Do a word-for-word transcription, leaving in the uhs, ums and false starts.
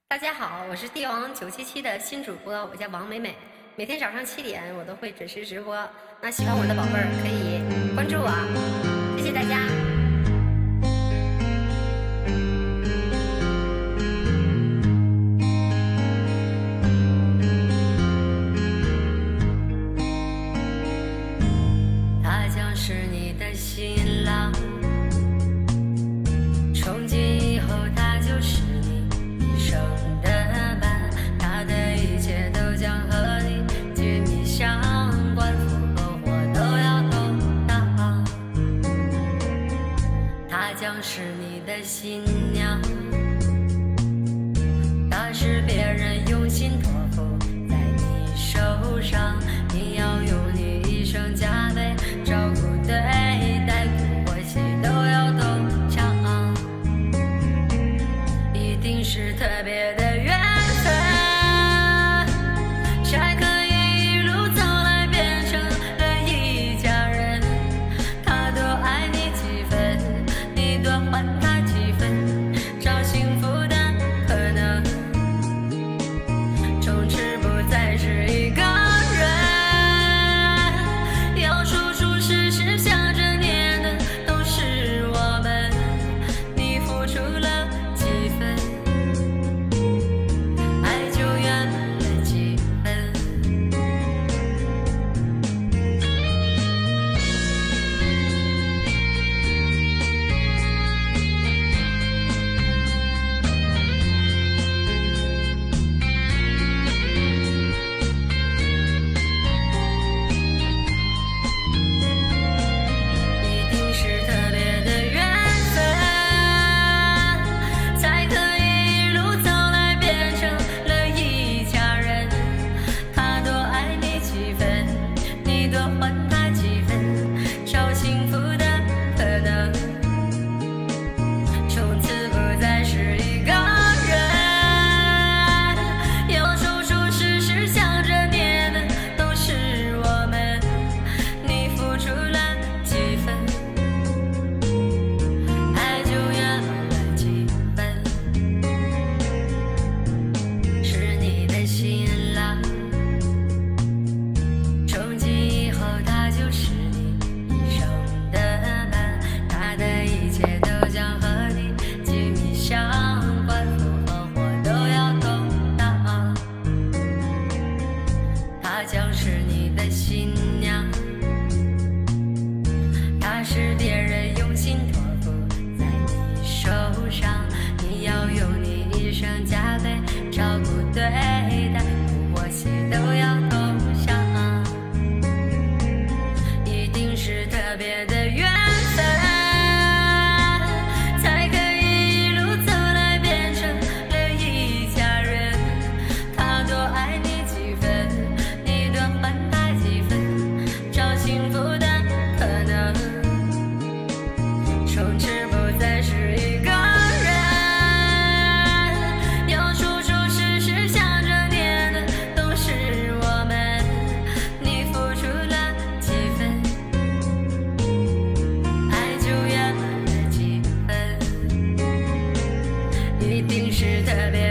大家好，我是帝王九七七的新主播，我叫王美美。每天早上七点我都会准时直播，那喜欢我的宝贝儿可以关注我，谢谢大家。他将是你的新郎，从今以后他就是你一生的伴，他的一切都将和你紧密相关，福和祸都要同当。他将是你的新娘，他是别人用心托付在你手上，你要用你一生加倍照顾对待，苦或喜都要同尝，一定是特别的缘分，才可以一路走来变成了一家人。他多爱你几分，你多还他几分，找幸福的可能，从此不再是一个人。要说出事实想着念的都是我们，你付出了几分，爱就圆满了几分。一定是特别的缘分，才可以一路走来变成了一家人。他多爱你几分，你多还他几分，找幸福的可能，从此不再是一个人。要说出事实想着念的都是我们，你付出了几分，爱就圆满了几分。是你的新郎，从今以后他就是你一生的伴，他的一切都将和你紧密相关，福和祸都要同当。他将是你的新娘，他是别人用心托付在你手上，你要用你一生加倍照顾对待，苦或喜都要同享，一定是特别的缘分，才可以一路走来变成了一家人。他多爱你几分，你多还他几分，找幸福的可能，从此不再是一个人。要说出事实想着念的都是我们，你付出了几分，爱就圆满了几分，一定是特别